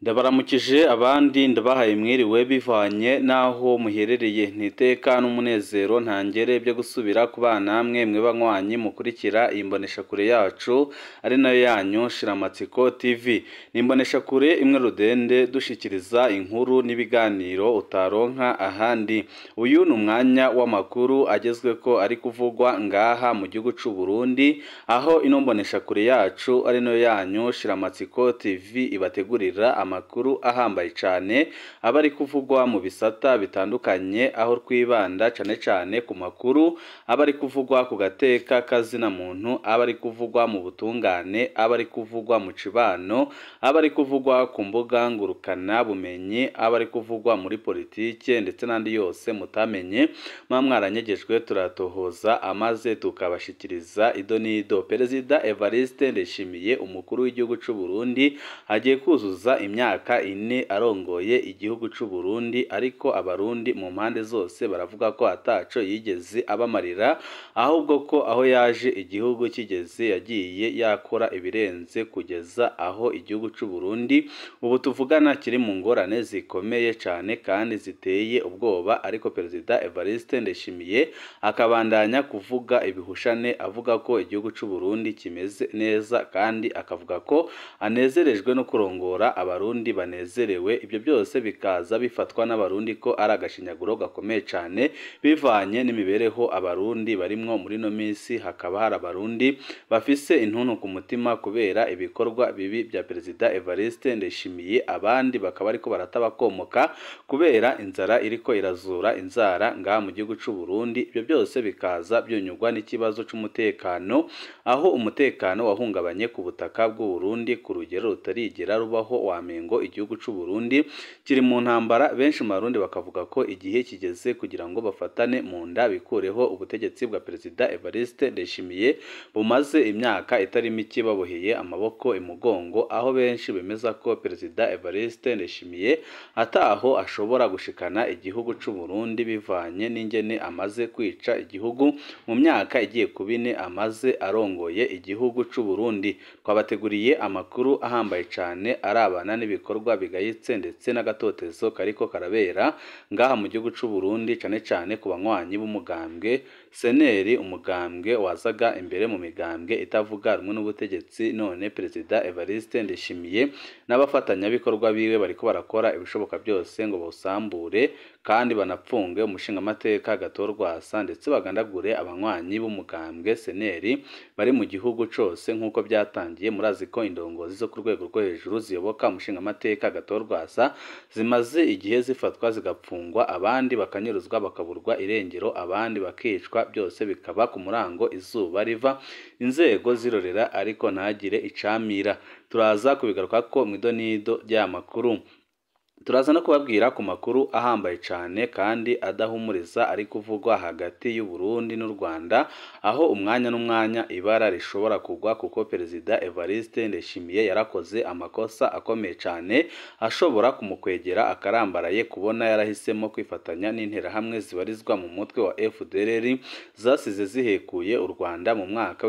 Ndabaramukije abandi ndabahaye mwiriwe bivanye naho muherereye ntiteka n'umunezero ntangere byo gusubira ku bana namwe mwe banywanyi mukurikira imbonesha kure yacu ari nayo yanyu Shiramatsiko TV. Nimbonesha kure imwe rudende dushikiriza inkuru n'ibiganiro utaronka ahandi. Uyu ni umwanya w'amakuru agezwe ko ari kuvugwa ngaha mu gihugu c'u Burundi, aho inombonesha kure yacu ari nayo yanyu Shiramatsiko TV ibategurira amakuru ahambaye cyane abari kuvugwa mu bisata bitandukanye, aho twibanda cyane ku makuru abari kuvugwa ku gateka kazina muntu, abari kuvugwa mu butungane, abari kuvugwa mu cibano, abari kuvugwa ku mbuga ngurukana bumenyi, abari kuvugwa muri politike ndetse n'andi yose mutamenye mwaranyegejwe turatohoza amaze tukabashikiriza ido nido. Perezida Evariste Ndayishimiye umukuru w'igihugu c'u Burundi agiye kuzuza imyaka 4 arongoye igihugu c'u Burundi, ariko abarundi mu mpande zose baravuga ko ataco yigeze abamarira, ahubwo ko aho yaje igihugu kigeze yagiye yakora ibirenze kugeza aho igihugu c'u Burundi ubu tuvugana kiri mu ngorane zikomeye cyane kandi ziteye ubwoba. Ariko Perezida Evariste Ndayishimiye akabandanya kuvuga ibihushane avuga ko igihugu c'u Burundi kimeze neza, kandi akavuga ko anezerejwe no kurongora abarundi banezerewe. Ibyo byose bikaza bifatwa n'abarundi ko ari agashinyaguro gakomeye cyane bivanye n'imibereho abarundi barimwo muri no minsi. Hakaba hari abarundi bafise intuntu ku mutima kubera ibikorwa bibi bya Perezida Evariste Ndayishimiye, abandi bakaba ariko baratabakomoka kubera inzara iriko irazura inzara ngaha mu gihugu c'u Burundi. Ibyo byose bikaza byunyugwa n'ikibazo c'umutekano, aho umutekano wahungabanye ku butaka bw'u Burundi ku rugero rutarigera rubaho. Wamengo igihugu c'u Burundi kiri mu ntambara. Benshi mu Barundi bakavuga ko igihe kigeze kugira ngo bafatane mu nda bikureho ubutegetsi bwa Perezida Evariste Ndayishimiye bumaze imyaka itari mike baboheye amaboko imugongo, aho benshi bemeza ko Perezida Evariste Ndayishimiye ataho ashobora gushikana igihugu c'u Burundi bivanye n'ingene amaze kwica igihugu mu myaka igiye kubine amaze arongoye igihugu c'u Burundi. Twabateguriye amakuru ahambaye cyane arabana n'ibikorwa bigayitse ndetse n'agatotezo kariko karabera ngaha mu gihugu c'u Burundi, cyane ku banywanyi b'umugambwe seneri, umugambwe wazaga imbere mu migambwe itavuga rumwe n'ubutegetsi. None Perezida Evariste Ndayishimiye n'abafatanyabikorwa biwe bariko barakora ibishoboka byose ngo bawusambure kandi banapfunge umushingamateka Gatorwasa ndetse bagandagure abanywanyi b'umugambwe seneri bari mu gihugu cose. Nk'uko byatangiye, murazi ko indongozi zo ku rwego rwo hejuru ziyoboka umushingamateka Gatorwasa zimaze igihe zifatwa zigapfungwa, abandi bakanyuruzwa bakaburwa irengero, abandi bakicwa, byose bikaba ku murango izuba riva, inzego zirorera ariko ntagire icamira. Turaza kubigaruka ko mu idonido ry'amakuru. Turaza no kubabwira ku makuru ahambaye cyane kandi adahumuriza ari kuvugwa hagati y'u Burundi n'u Rwanda, aho umwanya n'umwanya ibara rishobora kugwa kuko Perezida Evariste Ndayishimiye yarakoze amakosa akomeye cyane ashobora kumukwegera akarambaraye kubona yarahisemo kwifatanya n'interahamwe zibarizwa mu mutwe wa FDLR zasize zihekuye u Rwanda mu mwaka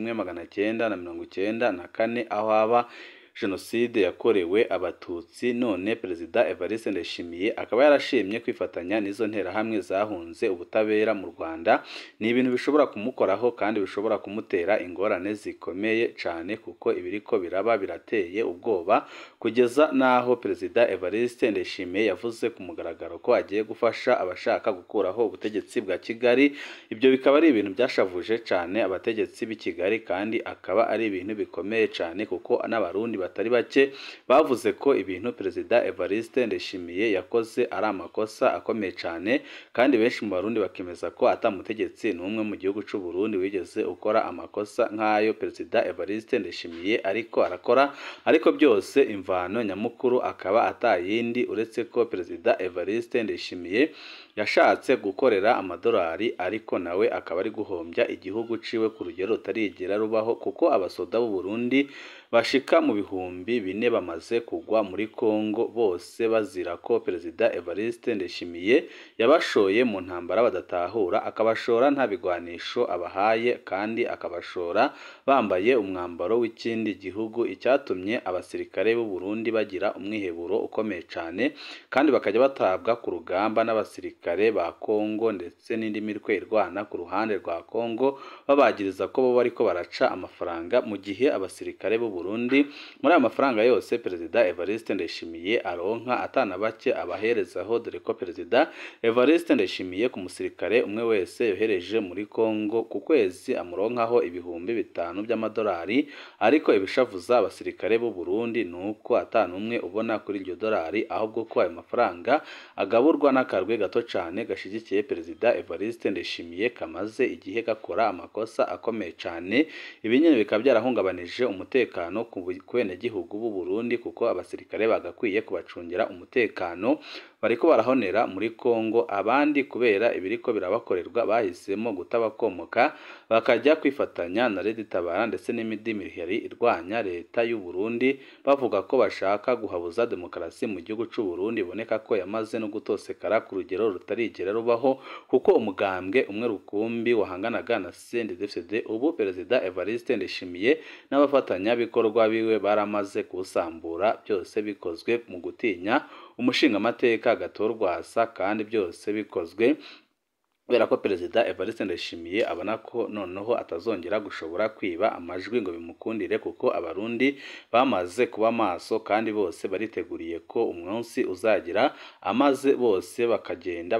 w'1994, aho haba Jenoside yakorewe abatutsi. None Perezida Evariste Ndayishimiye akaba yarashimye kwifatanya n'izo nterahamwe zahunze ubutabera mu Rwanda. Ni ibintu bishobora kumukoraho kandi bishobora kumutera ingorane zikomeye cyane, kuko ibiriko biraba birateye ubwoba, kugeza naho Perezida Evariste Ndayishimiye yavuze ku mugaragaro ko agiye gufasha abashaka gukuraho ubutegetsi bwa Kigali. Ibyo bikaba ari ibintu byashavuje cyane abategetsi b'i Kigali, kandi akaba ari ibintu bikomeye cyane kuko n'abarundi batari bake bavuze ko ibintu Perezida Evariste Ndayishimiye yakoze ari amakosa akomeye cyane, kandi benshi mu Barundi bakemeza ko atamutegetsi n'umwe mu gihugu c'u Burundi wigeze ukora amakosa nk'ayo Perezida Evariste Ndayishimiye ariko arakora. Ariko byose imvano nyamukuru akaba atayindi uretse ko Perezida Evariste Ndayishimiye yashatse gukorera amadolari ariko nawe akaba ari guhombya igihugu ciwe ku rugero rutarigera rubaho kuko abasoda b'u Burundi bashika mu bihumbi 4 bamaze kugwa muri Kongo bose bazira ko Perezida Evariste Ndayishimiye yabashoye mu ntambara badatahura akabashora nta bigwanisho abahaye kandi akabashora bambaye umwambaro w'ikindi gihugu icyatumye abasirikare b'u Burundi bagira umwiheburo ukomeye cyane kandi bakajya batabwa ku rugamba n'abasirikare ba Kongo ndetse n'indi mirwe irwana ku ruhande rwa Kongo babagiriza ko bo bariko baraca amafaranga mu gihe abasirikare b'u Burundi muri aya mafaranga yose Perezida Evariste Ndayishimiye aronka atana bake abaherezaho dore ko Perezida Evariste Ndayishimiye ku musirikare umwe wese yohereje muri Kongo ku kwezi amuronkaho ibihumbi 5 by'amadolari ariko ibishavuza abasirikare b'u Burundi nuko atana umwe ubona kuri iryo dolari ahubwo ko ayo mafaranga agaburwa n'akarwe gato cyane gashigikiye Perezida Evariste Ndayishimiye kamaze igihe gakora amakosa akomeye cyane ibinyene bikaba byarahungabanije umutekano ku benegihugu b'u Burundi kuko abasirikare bagakwiye kubacungira umutekano bariko barahonera muri Kongo abandi kubera ibiriko birabakorerwa bahisemo gutabakomoka bakajya kwifatanya na Leta Tabara ndetse n'imidi mirihari irwanya leta y'u Burundi bavuga ko bashaka guhabuza demokarasi mu gihugu cy'u Burundi boneka ko yamaze no gutosekara ku rugero rutarigera rubaho kuko umugambwe umwe rukumbi wahanganaga na CNDD-FDD ubu Perezida Evariste Ndayishimiye n'abafatanya bikorwa biwe baramaze kusambura byose bikozwe mu gutinya umushinga amateka gatorwasa kandi byose bikozwe kubera ko Perezida Evariste Ndayishimiye abona ko noneho atazongera gushobora kwiba amajwi ngo bimukundire kuko abarundi bamaze kuba maso kandi bose bariteguriye ko umunsi uzagira amaze bose bakagenda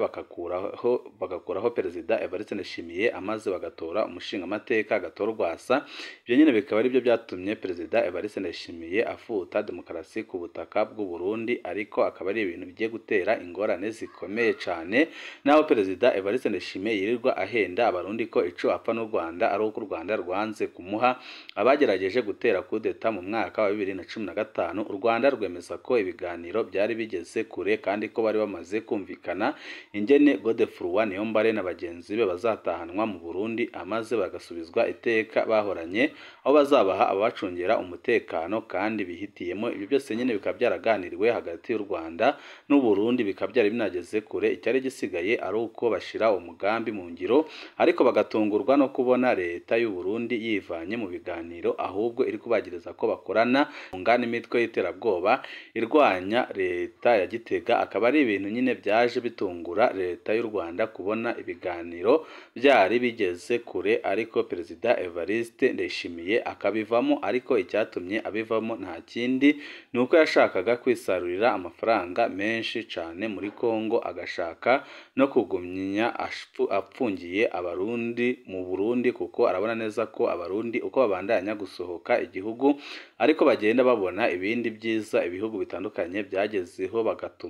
bagakuraho Perezida Evariste Ndayishimiye amaze bagatora umushinga amateka gatorwasa ibyo nyine bikaba ari byo byatumye Perezida Evariste Ndayishimiye afuta demokarasi ku butaka bw'u Burundi ariko akaba ari ibintu bigiye gutera ingorane zikomeye cyane naho Perezida Evariste Ndayishimiye yirirwa ahenda abarundi ko ico apfa n'u Rwanda ari uko u Rwanda rwanze kumuha abagerageje gutera kudeta mu mwaka wa 2015 u Rwanda rwemeza ko ibiganiro byari bigeze kure kandi ko bari bamaze kumvikana ingene Godefroid Niyombare na bagenzi be bazatahanwa mu Burundi amaze bagasubizwa iteka bahoranye aho bazabaha abacungera umutekano kandi bihitiyemo ibyo byose nyene bikaba byaraganiriwe hagati y'u Rwanda n'u Burundi bikaba byari binageze kure icyari gisigaye ari uko bashira umugambi mu ngiro ariko bagatungurwa no kubona leta y'u Burundi yivanye mu biganiro ahubwo iri kubagiriza ko bakorana ngana imitwe y'iterabwoba irwanya leta ya Gitega akaba ari ibintu nyine byaje bitungura leta y'u Rwanda kubona ibiganiro byari bigeze kure ariko Perezida Evariste Ndayishimiye akabivamo ariko icyatumye abivamo nta kindi nuko yashakaga kwisarurira amafaranga menshi cyane muri Kongo agashaka no kugumya apfungiye abarundi mu Burundi kuko arabona neza ko abarundi uko babandanya gusohoka igihugu ariko bagenda babona ibindi byiza ibihugu bitandukanye byagezeho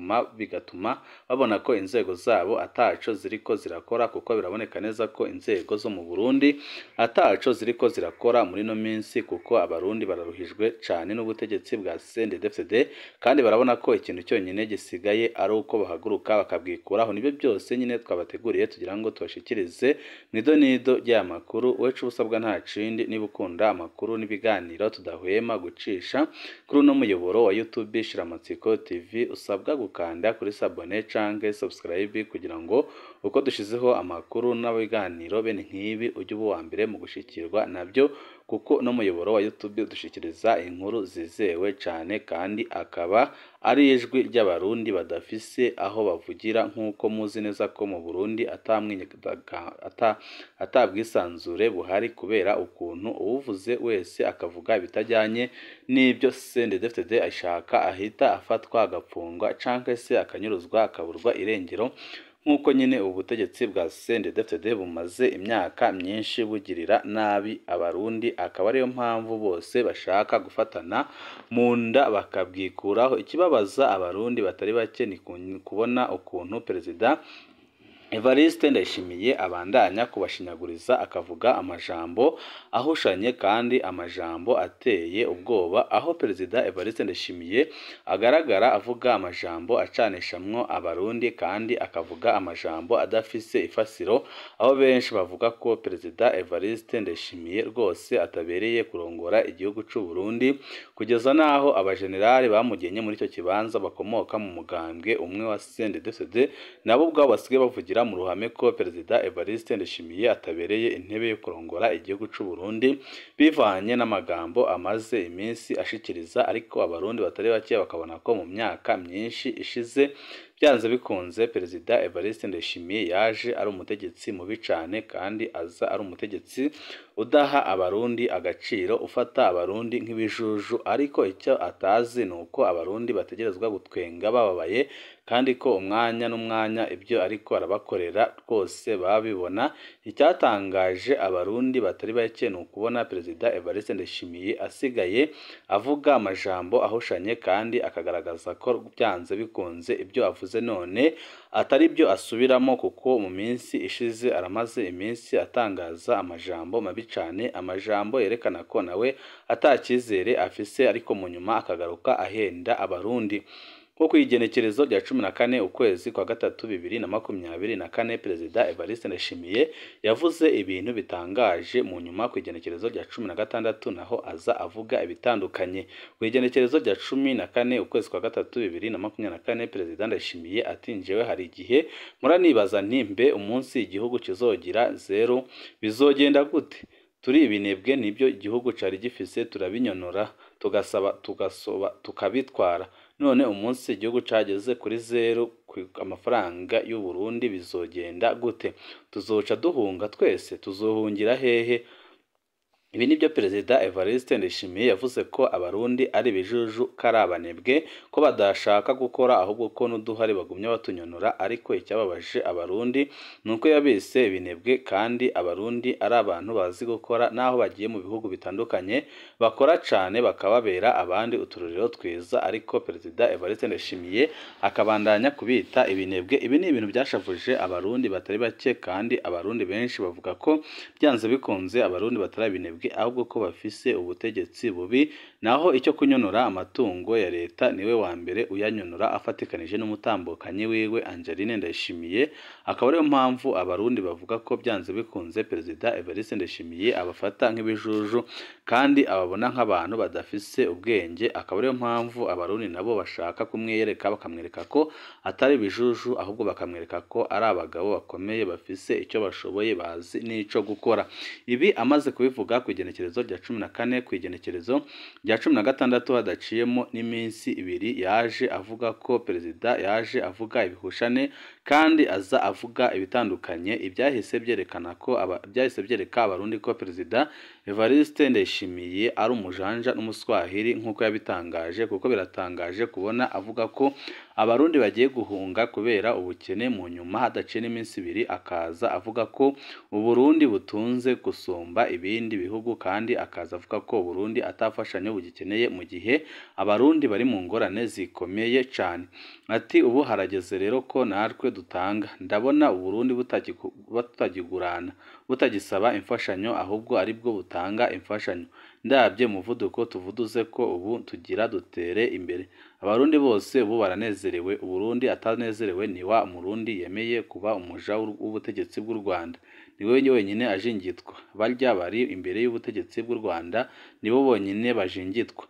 bigatuma babona ko inzego zabo ataco ziriko zirakora kuko biraboneka neza ko inzego zo mu Burundi ataco ziriko zirakora muri no minsi kuko abarundi bararuhijwe cyane n'ubutegetsi bwa CNDD-FDD kandi barabona ko ikintu cyonyine gisigaye ari uko bahaguruka bakabwikuraho nibyo byose nyine twabateguriye tugira ngo tubashikirize nido ry'amakuru wecu ubusabwa nta cindi niba ukunda amakuru n'ibiganiro tudahwema gucisha kuri uno muyoboro wa YouTube Shiramatsiko TV usabwa gukanda kuri sabone canke subscribe kugira ngo uko dushizeho amakuru n'abiganiro bene nk'ibi ujye uba wa mbere mu gushikirwa nabyo kuko no muyoboro wa YouTube dushikiriza inkuru zizewe cyane kandi akaba ari ijwi ry'abarundi badafise aho bavugira nk'uko muzi neza ko mu Burundi atabwisanzure buhari kubera ukuntu uwuvuze wese akavuga ibitajyanye n'ibyo CNDD-FDD ashaka ahita afatwa agapfungwa canke se akanyuruzwa akaburwa irengero nk'uko nyine ubutegetsi bwa CNDD-FDD bumaze imyaka myinshi bugirira nabi abarundi akaba ariyo mpamvu bose bashaka gufatana mu nda bakabwikuraho ikibabaza abarundi batari bake ni kubona ukuntu Perezida Evariste Ndayishimiye abandanya kubashinyaguriza akavuga amajambo ahushanye kandi amajambo ateye ubwoba, aho Perezida Evariste Ndayishimiye agaragara avuga amajambo acanishamwo abarundi kandi akavuga amajambo adafise ifasiro, aho benshi bavuga ko Perezida Evariste Ndayishimiye rwose atabereye kurongora igihugu c'u Burundi, kugeza naho abajenerali bamugenye muri icyo kibanza bakomoka mu mugambwe umwe wa CNDD-FDD nabo ubwabo basigaye bavugira mu ruhame ko Perezida Evariste Ndayishimiye atabereye intebe yo kurongora igihugu c'u Burundi, bivanye n'amagambo amaze iminsi ashikiriza, ariko abarundi batari bake bakabona ko mu myaka myinshi ishize byanze bikunze Perezida Evariste Ndayishimiye yaje ari umutegetsi mubi cane kandi aza ari umutegetsi udaha abarundi agaciro, ufata abarundi nk'ibijuju, ariko icyo atazi nuko abarundi bategerezwa gutwenga bababaye kandi ko umwanya n'umwanya ibyo ariko arabakorera rwose babibona. Icyatangaje abarundi batari bake ni ukubona Perezida Evariste Ndayishimiye asigaye avuga amajambo ahushanye kandi akagaragaza ko byanze bikunze ibyo avuze none atari byo asubiramo, kuko mu minsi ishize aramaze iminsi atangaza amajambo mabi cyane, amajambo yerekana ko nawe atacyizere afise, ariko mu nyuma akagaruka ahenda abarundi. Ko kwigenekerezo rya 14 ukwezi kwa gatatu 2024 Perezida Evariste Ndayishimiye yavuze ibintu bitangaje, mu nyuma kwigenekerezo rya 16 naho aza avuga ibitandukanye. Kwigenekerezo rya 14 ukwezi kwa gatatu 2024 Perezida Ndayishimiye ati njewe hari igihe muranibaza ntimbe umunsi igihugu kizogira zero bizogenda gute? Turi ibinebwe nibyo igihugu cari gifise turabinyonora tugasoba tukabitwara, none umunsi igihugu cageze kuri zero amafaranga y'u Burundi bizogenda gute? Tuzoca duhunga twese? Tuzohungira hehe? Ibi nibyo Perezida Evariste Ndayishimiye yavuze ko abarundi ari bijuju karabanebwe, ko badashaka gukora ahubwo ko n'uduhari bagumya batunyonora, ariko icyababaje abarundi nuko yabise ibinebwe kandi abarundi ari abantu bazi gukora, naho bagiye mu bihugu bitandukanye bakora cyane bakababera abandi utururiro twiza, ariko Perezida Evariste Ndayishimiye akabandanya kubita ibinebwe. Ibi ni ibintu byashavuje abarundi batari bake, kandi abarundi benshi bavuga ko byanze bikunze abarundi batari ibinebwe ahubwo ko bafise ubutegetsi bubi, naho icyo kunyonora amatungo ya leta niwe wa mbere uyanyonora afatikanije n'umutambukanyi wiwe Angeline Ndayishimiye. Akaba ariyo mpamvu abarundi bavuga ko byanze bikunze Perezida Evariste Ndayishimiye abafata nk'ibijuju kandi ababona nk'abantu badafise ubwenge. Akaba ariyo mpamvu abarundi nabo bashaka kumwiyereka, bakamwereka ko atari bijuju ahubwo bakamwereka ko ari abagabo bakomeye bafise icyo bashoboye, bazi n'ico gukora. Ibi amaze kubivuga kwigenekerezo rya 14 kwigenekerezo rya 16 hadaciyemo n'iminsi ibiri yaje avuga ko Perezida yaje avuga ibihushane kandi aza avuga ibitandukanye. Ibyahise byerekana ko byahise byereka abarundi ko Perezida Evariste Ndayishimiye ari umujanja n'umuswahili nk'uko yabitangaje, kuko biratangaje kubona avuga ko abarundi bagiye guhunga kubera ubukene, mu nyuma hadaciye n'iminsi ibiri akaza avuga ko Uburundi butunze gusumba ibindi bihugu, kandi akaza avuga ko Burundi atafashanyo bugikeneye mu gihe abarundi bari mu ngorane zikomeye cyane. Ati ubu harageze rero ko natwe dutanga, ndabona Uburundi butagigurana butagisaba imfashanyo ahubwo aribwo butanga imfashanyo. Ndabye umuvuduko tuvuduze ko ubu tugira dutere imbere. Abarundi bose ubu baranezerewe, Uburundi atanezerewe ni wa Murundi yemeye kuba umuja w'ubutegetsi bw'u Rwanda, niwe wenyine ajingitwa. Barya bari imbere y'ubutegetsi bw'u Rwanda nibo bonyine bajingitwa.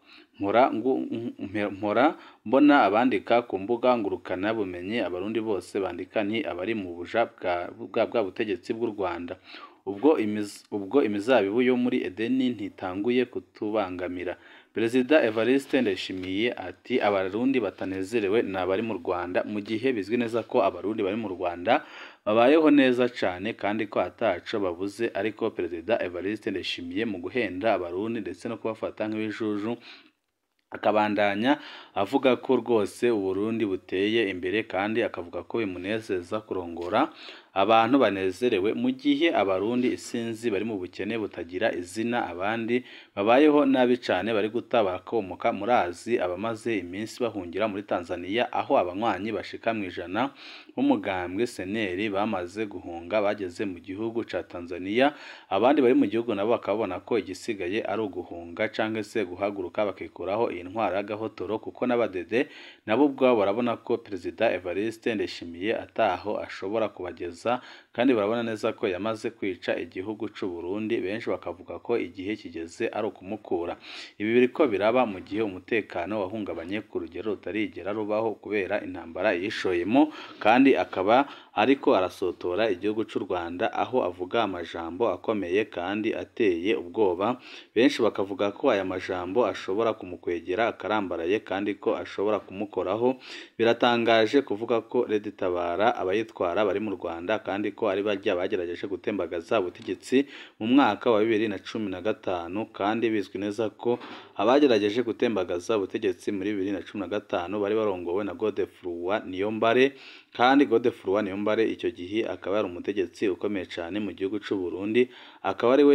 Mpora mbona abandika ku mbuga ngurukana bumenyi, abarundi bose bandika ni abari mu buja bwa butegetsi bw'u Rwanda. Ubwo imizabibu yo muri Edeni ntitanguye kutubangamira. Perezida Evariste Ndayishimiye ati abarundi batanezerewe ni abari mu Rwanda, mu gihe bizwi neza ko abarundi bari mu Rwanda babayeho neza cyane kandi ko ataco babuze. Ariko Perezida Evariste Ndayishimiye mu guhenda abarundi ndetse no kubafata nk'ibijuju akabandanya avuga ko rwose Uburundi buteye imbere, kandi akavuga ko bimunezeza kurongora abantu banezerewe mu gihe abarundi isinzi bari mu bukene butagira izina, abandi babayeho nabi cyane bari guta barakomoka. Murazi abamaze iminsi bahungira muri Tanzania aho abanywanyi bashika mu 100 b'umugambwe seneri bamaze guhunga bageze mu gihugu ca Tanzania, abandi bari mu gihugu nabo bakabona ko igisigaye ari uguhunga canke se guhaguruka bakikuraho iyi ntwara y'agahotoro, kuko n'abadede nabo ubwabo barabona ko Perezida Evariste Ndayishimiye ataho ashobora kubageza, kandi barabona neza ko yamaze kwica igihugu c'u Burundi. Benshi bakavuga ko igihe kigeze ari ukumukura. Ibi biriko biraba mu gihe umutekano wahungabanye ku rugero rutarigera rubaho kubera intambara yishoyemo, kandi akaba ariko arasotora igihugu c'u Rwanda, aho avuga amajambo akomeye kandi ateye ubwoba. Benshi bakavuga ko aya majambo ashobora kumukwegera akarambaraye kandi ko ashobora kumukoraho. Biratangaje kuvuga ko Leta itabara abayitwara bari mu Rwanda, kandi ko ari barya bagerageje gutembagaza ubutegetsi mu mwaka wa 2015, kandi bizwi neza ko abagerageje gutembagaza ubutegetsi muri 2015 bari barongowe na Godefroid Niyombare, kandi Godefroid Niyombare icyo gihe akaba ari umutegetsi ukomeye cyane mu gihugu c'u Burundi, akaba ari we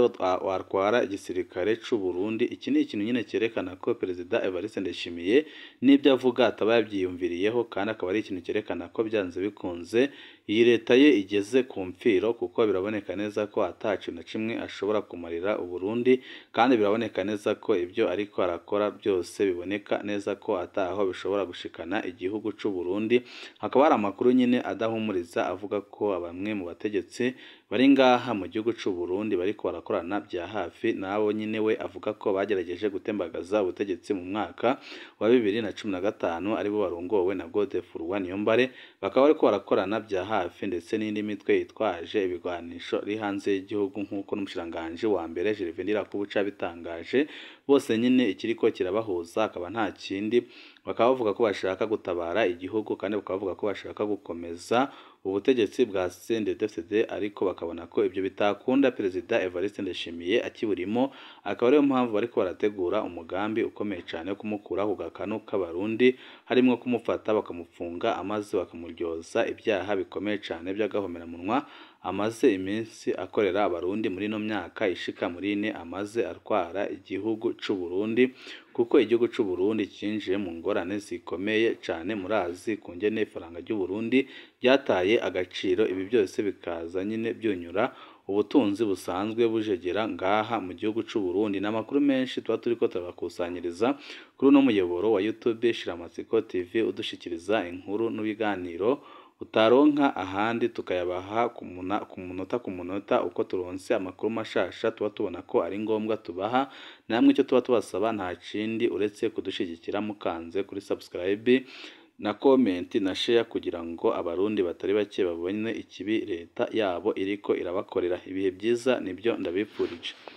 watwara igisirikare c'u Burundi. Iki ni ikintu nyine cyerekana ko Perezida Evariste Ndayishimiye n'ibyo avuga ataba yabyiyumviriyeho, kandi akaba ari ikintu cyerekana ko byanze bikunze iyi leta ye igeze ku mfiro, kuko biraboneka neza ko atacu na kimwe ashobora kumarira u Burundi, kandi biraboneka neza ko ibyo ariko arakora byose biboneka neza ko ataho bishobora gushikana igihugu c'u Burundi. Hakaba hari amakuru nyine adahumuriza avuga ko bamwe mu bategetsi bari ngaha mu gihugu c'u Burundi bariko barakorana bya hafi nabo nyine we avuga ko bagerageje gutembagaza ubutegetsi mu mwaka wa 2015, aribo barongowe na Godefroid Niyombare, bakaba bariko barakorana bya hafi ndetse n'indi mitwe yitwaje ibigwanisho ri hanze y'igihugu, nk'uko n'umushiranganje wa mbere Gervais Kubuca bitangaje. Bose nyine ikiriko kirabahuza akaba nta kindi, bakaba bavuga ko bashaka gutabara igihugu, kandi bakaba bavuga ko bashaka gukomeza ubutegetsi bwa CNDD-FDD, ariko bakabona ko ibyo bitakunda Perezida Evariste Ndayishimiye akiburimo. Akaba ariyo mpamvu bariko barategura umugambi ukomeye cyane wo kumukura ku gakanu k'abarundi, harimo kumufata bakamufunga amaze bakamuryoza ibyaha bikomeye cyane by'agahomeramunwa amaze iminsi akorera abarundi muri no myaka ishika muri 4 amaze atwara igihugu c'u Burundi, kuko igihugu c'u Burundi cinjiye mu ngorane zikomeye cyane. Murazi kungene ifaranga ry'u Burundi ryataye agaciro, ibi byose bikaza nyine byunyura ubutunzi busanzwe bujegera ngaha mu gihugu c'u Burundi. N'amakuru menshi tuba turiko turabakusanyiriza kuri no muyoboro wa YouTube Shiramatsiko TV, udushikiriza inkuru n'ubiganiro utaronka ahandi, tukayabaha ku munota uko turonse amakuru mashasha tuba tubona ko ari ngombwa tubaha. Namwe icyo tuba tubasaba nta kindi uretse kudushigikira mukanze kuri subscribe na comment na share, kugira ngo abarundi batari bake babone ikibi leta yabo iriko irabakorera. Ibihe byiza nibyo ndabipfurije.